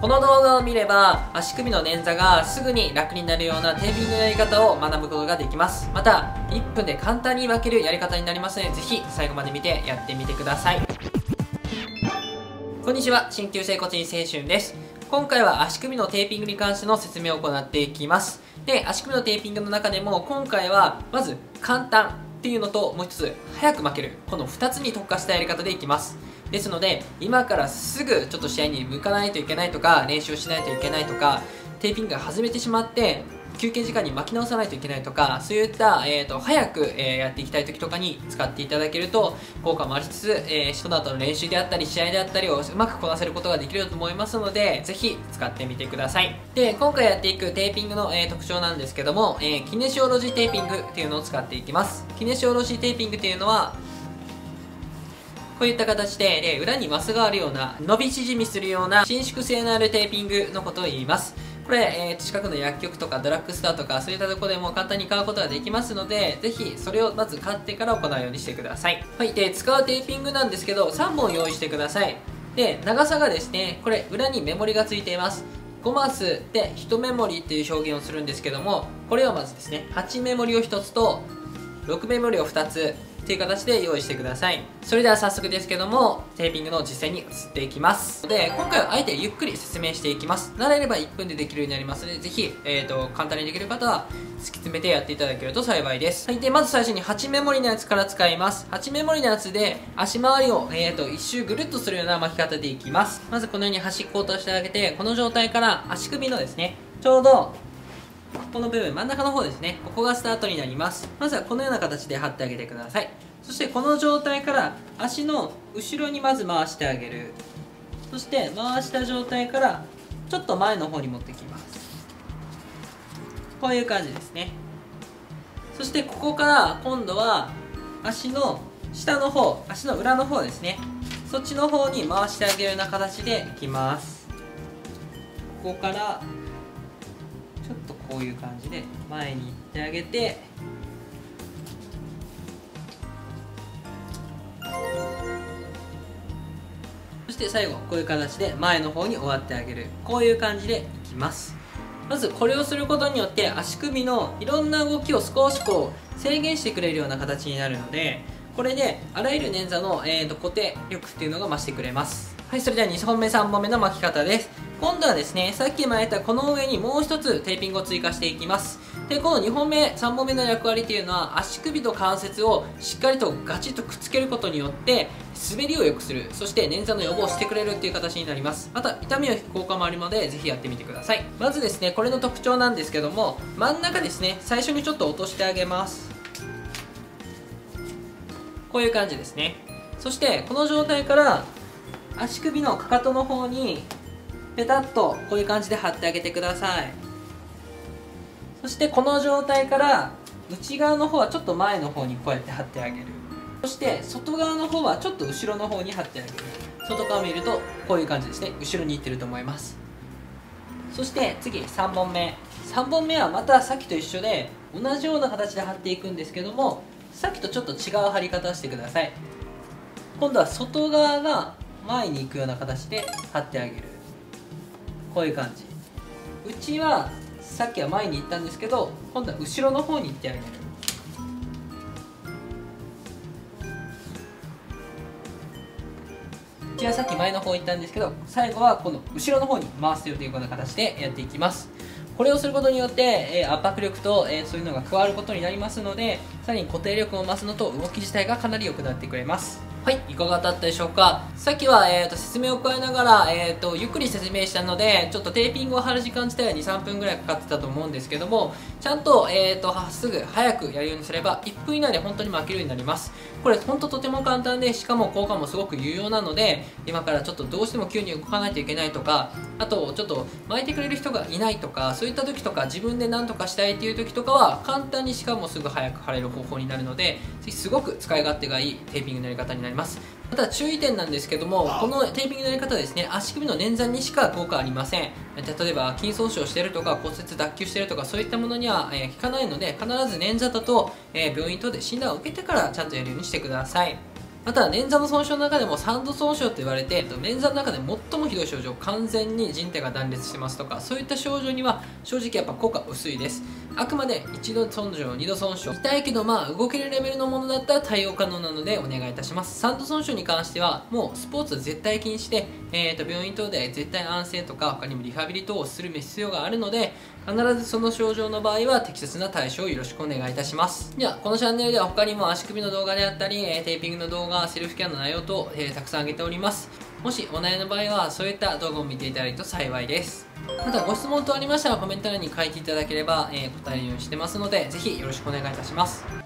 この動画を見れば足首の捻挫がすぐに楽になるようなテーピングのやり方を学ぶことができます。また1分で簡単に分けるやり方になりますので、ぜひ最後まで見てやってみてください。こんにちは、鍼灸整骨院清春です。今回は足首のテーピングに関しての説明を行っていきます。で、足首のテーピングの中でも今回はまず簡単っていうのと、もう一つ早く巻ける、この2つに特化したやり方でいきます。ですので今からすぐちょっと試合に向かないといけないとか、練習をしないといけないとか、テーピングが外れてしまって休憩時間に巻き直さないといけないとか、そういった、早く、やっていきたい時とかに使っていただけると効果もありつつ、その後の練習であったり試合であったりをうまくこなせることができると思いますので、ぜひ使ってみてください。で、今回やっていくテーピングの、特徴なんですけども、キネシオロジーテーピングっていうのを使っていきます。キネシオロジーテーピングっていうのはこういった形で、裏にマスがあるような、伸び縮みするような伸縮性のあるテーピングのことを言います。これ、近くの薬局とかドラッグストアとかそういったところでも簡単に買うことができますので、ぜひそれをまず買ってから行うようにしてください。はい、で、使うテーピングなんですけど、3本用意してください。で、長さがですね、これ裏にメモリがついています。5マスで1メモリっていう表現をするんですけども、これをまずですね、8メモリを1つと6メモリを2つっていう形で用意してください。それでは早速ですけども、テーピングの実践に移っていきます。で、今回はあえてゆっくり説明していきます。慣れれば1分でできるようになりますので、ぜひ、簡単にできる方は突き詰めてやっていただけると幸いです。はい、で、まず最初に8メモリのやつから使います。8メモリのやつで足回りを、1周ぐるっとするような巻き方でいきます。まずこのように端っこを落としてあげて、この状態から足首のですね、ちょうどこの部分、真ん中の方ですね、ここがスタートになります。まずはこのような形で貼ってあげてください。そしてこの状態から足の後ろにまず回してあげる。そして回した状態からちょっと前の方に持ってきます。こういう感じですね。そしてここから今度は足の下の方、足の裏の方ですね、そっちの方に回してあげるような形でいきます。ここからちょっとこういう感じで前に行ってあげて、そして最後こういう形で前の方に終わってあげる。こういう感じでいきます。まずこれをすることによって足首のいろんな動きを少しこう制限してくれるような形になるので、これであらゆる捻挫の、固定力っていうのが増してくれます。はい、それでは2本目3本目の巻き方です。今度はですね、さっき巻いたこの上にもう一つテーピングを追加していきます。で、この2本目3本目の役割っていうのは、足首と関節をしっかりとガチッとくっつけることによって滑りを良くする、そして捻挫の予防をしてくれるっていう形になります。また痛みを引く効果もあるので、ぜひやってみてください。まずですね、これの特徴なんですけども、真ん中ですね、最初にちょっと落としてあげます。こういう感じですね。そしてこの状態から足首のかかとの方にペタッとこういう感じで貼ってあげてください。そしてこの状態から内側の方はちょっと前の方にこうやって貼ってあげる。そして外側の方はちょっと後ろの方に貼ってあげる。外側を見るとこういう感じですね。後ろに行ってると思います。そして次3本目。3本目はまたさっきと一緒で同じような形で貼っていくんですけども、さっきとちょっと違う貼り方をしてください。今度は外側が前に行くような形で貼ってあげる。こういう感じ。内はさっきは前に行ったんですけど、今度は後ろの方に行ってあげる。内はさっき前の方行ったんですけど、最後はこの後ろの方に回すというような形でやっていきます。これをすることによって、圧迫力と、そういうのが加わることになりますので、さらに固定力を増すのと動き自体がかなり良くなってくれます。はい、いかがだったでしょうか。さっきは、説明を加えながら、ゆっくり説明したので、ちょっとテーピングを貼る時間自体は2、3分ぐらいかかってたと思うんですけども、ちゃんと、すぐ早くやるようにすれば、1分以内で本当に巻けるようになります。これ、本当とても簡単で、しかも効果もすごく有用なので、今からちょっとどうしても急に動かないといけないとか、あと、ちょっと巻いてくれる人がいないとか、そういった時とか、自分で何とかしたいっていう時とかは、簡単にしかもすぐ早く貼れる方法になるので、すごく使い勝手がいいテーピングのやり方になります。また注意点なんですけども、このテーピングのやり方ですね、足首の捻挫にしか効果ありません。例えば筋損傷してるとか骨折脱臼してるとかそういったものには、効かないので、必ず捻挫だと、病院等で診断を受けてからちゃんとやるようにしてください。 また捻挫の損傷の中でも3度損傷と言われて、捻挫の中で最もひどい症状、完全に靭帯が断裂してますとか、そういった症状には正直やっぱ効果薄いです。あくまで1度損傷、2度損傷、痛いけど動けるレベルのものだったら対応可能なのでお願いいたします。3度損傷に関してはもうスポーツは絶対禁止で、病院等で絶対安静とか他にもリハビリ等をする必要があるので、必ずその症状の場合は適切な対処をよろしくお願いいたします。ではこのチャンネルでは他にも足首の動画であったり、テーピングの動画、セルフケアの内容等、たくさん上げております。もしお悩みの場合はそういった動画を見ていただけると幸いです。またご質問等ありましたらコメント欄に書いていただければ、答えるようにしてますので、ぜひよろしくお願いいたします。